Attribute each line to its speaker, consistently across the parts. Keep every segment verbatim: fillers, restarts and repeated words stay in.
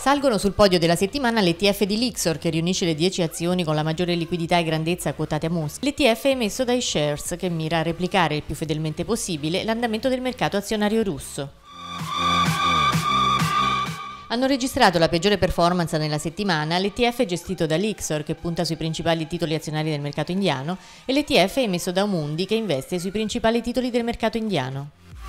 Speaker 1: Salgono sul podio della settimana l'E T F di Lyxor, che riunisce le dieci azioni con la maggiore liquidità e grandezza quotate a Mosca. L'E T F è emesso da iShares, che mira a replicare il più fedelmente possibile l'andamento del mercato azionario russo. Hanno registrato la peggiore performance nella settimana l'E T F gestito da Lyxor, che punta sui principali titoli azionari del mercato indiano, e l'E T F emesso da Amundi, che investe sui principali titoli del mercato indiano.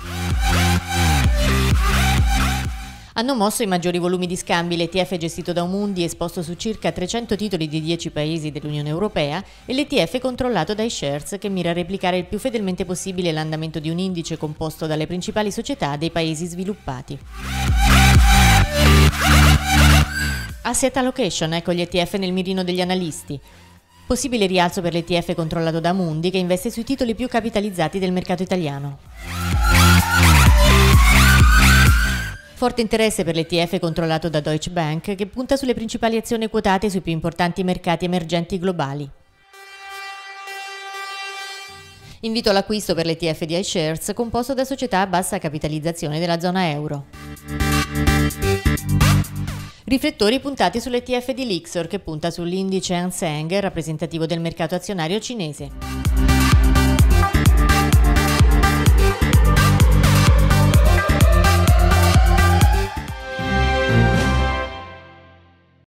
Speaker 1: Hanno mosso i maggiori volumi di scambi l'E T F gestito da Amundi, esposto su circa trecento titoli di dieci paesi dell'Unione Europea, e l'E T F controllato da iShares, che mira a replicare il più fedelmente possibile l'andamento di un indice composto dalle principali società dei paesi sviluppati. Asset allocation, ecco gli E T F nel mirino degli analisti. Possibile rialzo per l'E T F controllato da Amundi, che investe sui titoli più capitalizzati del mercato italiano. Forte interesse per l'E T F controllato da Deutsche Bank, che punta sulle principali azioni quotate sui più importanti mercati emergenti globali. Invito all'acquisto per l'E T F di iShares, composto da società a bassa capitalizzazione della zona euro. Riflettori puntati sull'E T F di Lyxor, che punta sull'indice Hang Seng, rappresentativo del mercato azionario cinese.